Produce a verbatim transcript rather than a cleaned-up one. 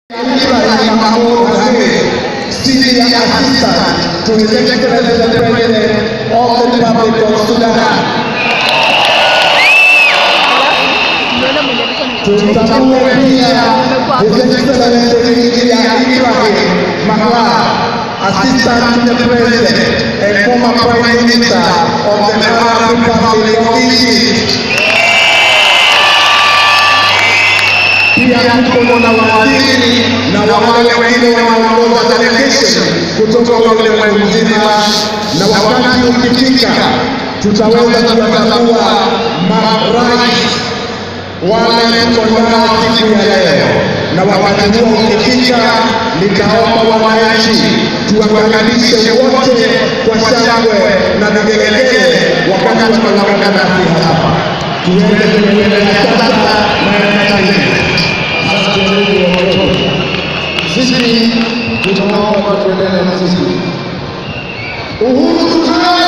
Senior Assistant to His Excellency the President of the Republic of Sudan. Tutambue pia His Excellency Ibrahim Mahlan, Assistant to the President and former Prime Minister of the Arab Republic of Egypt. Pia tuko na waziri na wale wengine wanaongoza delegation kutoka ulimwengu mzima, na wakati ukifika tutaweza kuwatambua marais wale tuko nao siku ya leo, na wakati huo ukifika nitaomba wananchi tuwakaribishe wote kwa shangwe na vigelegele wakati tunaungana nasi hapa. Tuende kuendelea sasa na kazi. Sisi tunaomba tuendelee na sisi. Uhuru tutawala.